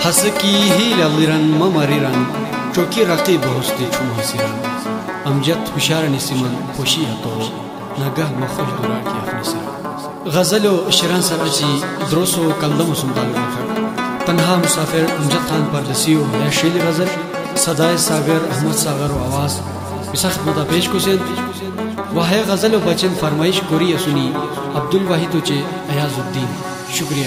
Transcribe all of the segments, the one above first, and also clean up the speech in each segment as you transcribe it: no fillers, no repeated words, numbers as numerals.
Hasaki hilaliran mamariran Çoki rakib hosti çumasiran Amjad huşar nisiman poşi ato Nagah makhoş durar ki afnisiran Gazalo shiran sarachi droso kandam sumdal rakha Tanha musafir Amjad Khan Pardesiyo ya sheli gazal Sadai Sagar Ahmad Sagar आवाज इस खिदमत पेश कुशन वह गज़ल बचन फरमाइश कोरी सुनी अब्दुल वाहिद चे अयाजुद्दीन शुक्रिया।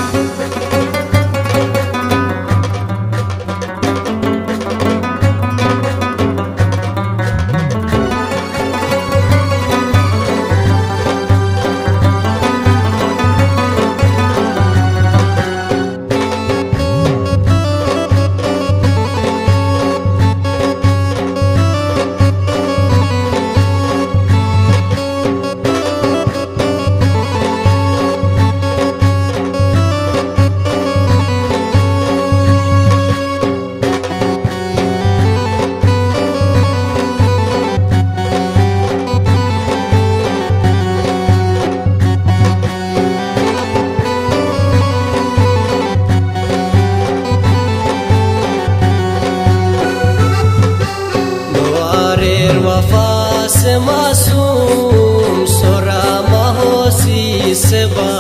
मासूम सोरा महोसी से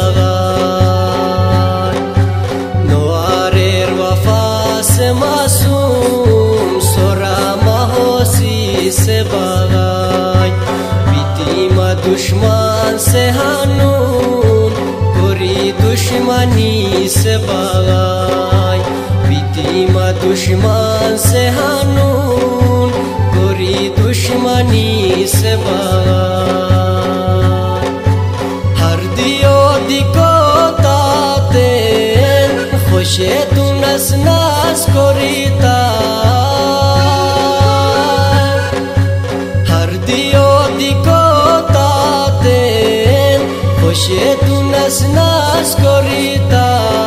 बागान नवारेर वफा से मासूम सोरा महोसी से बागान बीतीमा दुश्मन से हानून पूरी दुश्मनी से बागान बीतीमा दुश्मन से हानून पूरी दुश्मनी से बागान हर दियो दिको ताते खुशे तू नस नस कोरीता हर दियो दिको ताते खुशे तू नस नस कोरीता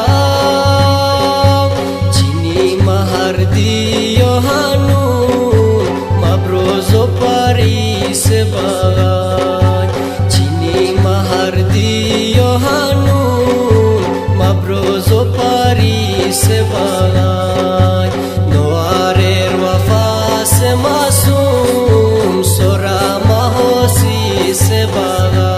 चीनी महर दियो हानू Mabrozo Paris bagai Chini mahardi Yohanun Mabrozo Paris bagai Noarer wafas masum Sora mahosi se bagai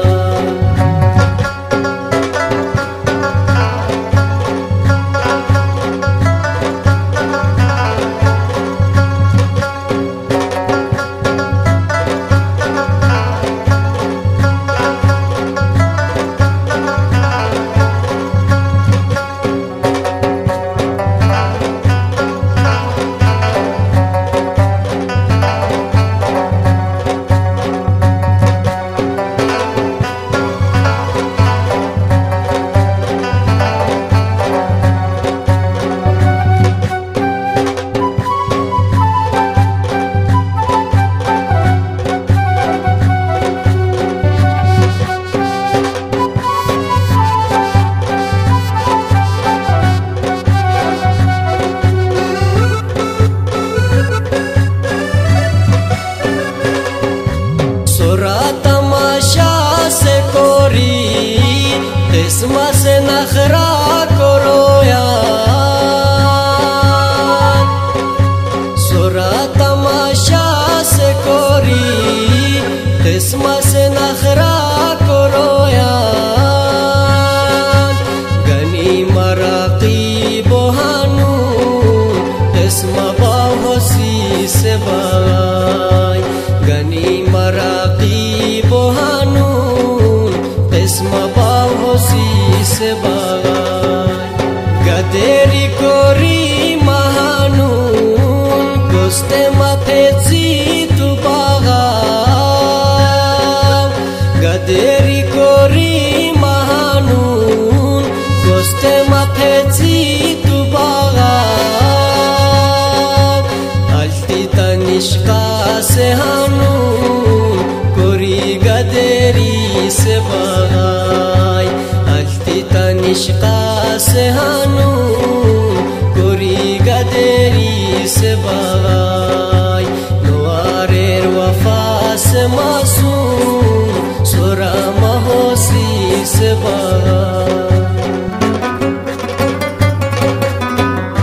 Tesma se nakhra koroyan Sura tamasha se kori Tesma se nakhra koroyan Gani maraqi bohanu Tesma bahosi se bay Gani maraqi bohanu Tesma bahosi se bagai Gaderi kori mahanun Goste mapetsi tu bagai Gaderi kori mahanun Goste mapetsi tu bagai Alti tanishka se hanun Kori gaderi se bagai Alti tanishqa se hanun Kori gaderi se bagai Noarer wafa se masum Sora mahosi se bagai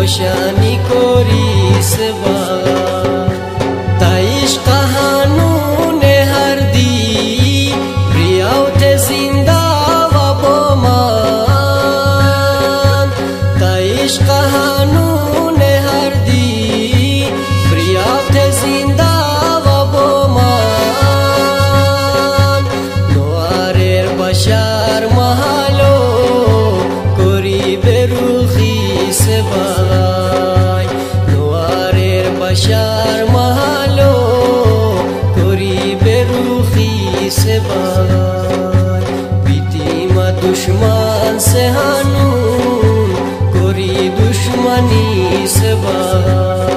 روشانی کوری سبا تایش قهانون هر دی ریاوت زنده و با من تایش قهانون هر دی ریاوت زنده و با من نوارر بشر محلو کوری بروخی سبای نوارر بشر محلو کوری بروخی سبای بیتیم دشمن سے هنون کوری دشمنی سبای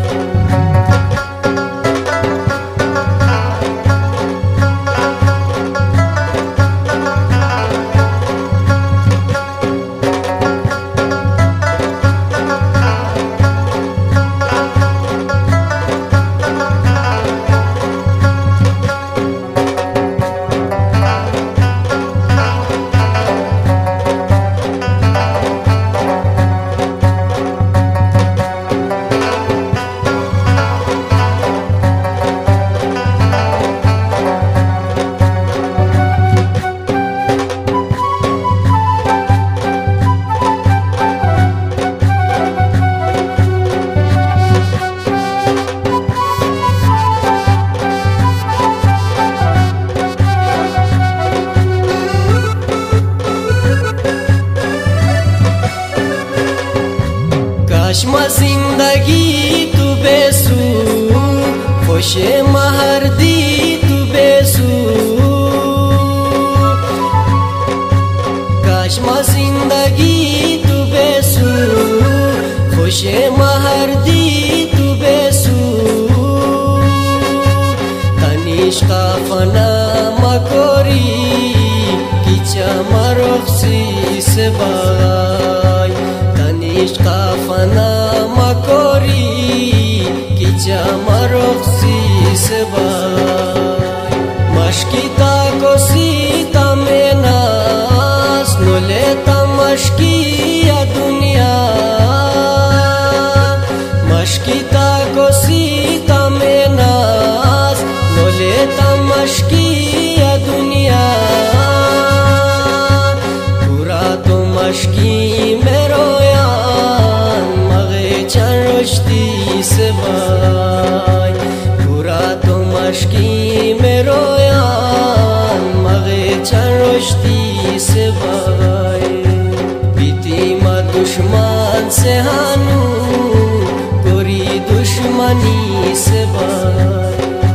چشم زندگی تو بسو خوش مهردی تو بسو چشم زندگی تو بسو خوش مهردی تو بسو تنیش قافنا مکوری کیچا مرخصی سبای قافنا مکوری کیچا مرخصی سبای مشکی تا کوسی تا مناس نولیتا مشکی یا دنیا مشکی تا کوسی تا مناس نولیتا مشکی یا دنیا پورا تو مشکی میرو رشتی سبای پورا تو مشکی میں رویان مغے چن رشتی سبای بیتی ما دشمن سے ہنو کوری دشمنی سبای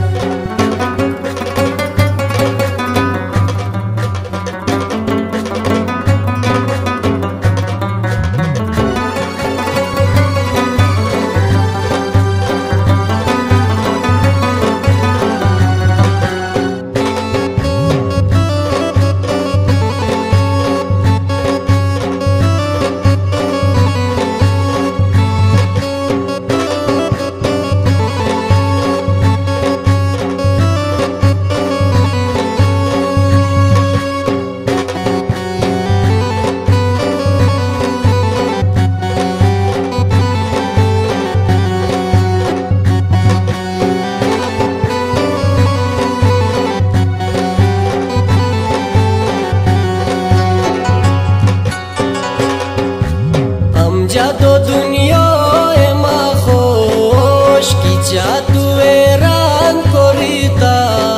تو دنیا ما خوش کی جا تو ایران کوریتا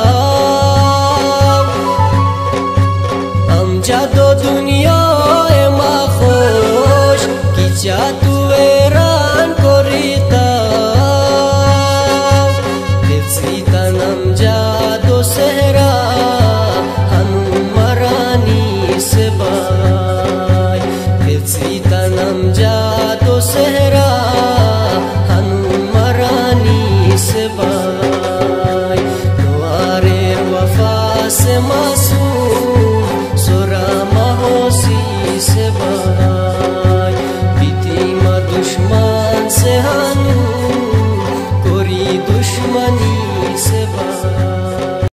ام جا تو دنیا ما خوش کی جا تو ایران کوریتا دلسیتا نم جا تو سہرا ہم مرانی سبای دلسیتا نم جا سہرا ہنو مرانی سبای نوارے وفا سے معصوم سورا مہوسی سبای بیتی ما دشمن سے ہنو کوری دشمنی سبای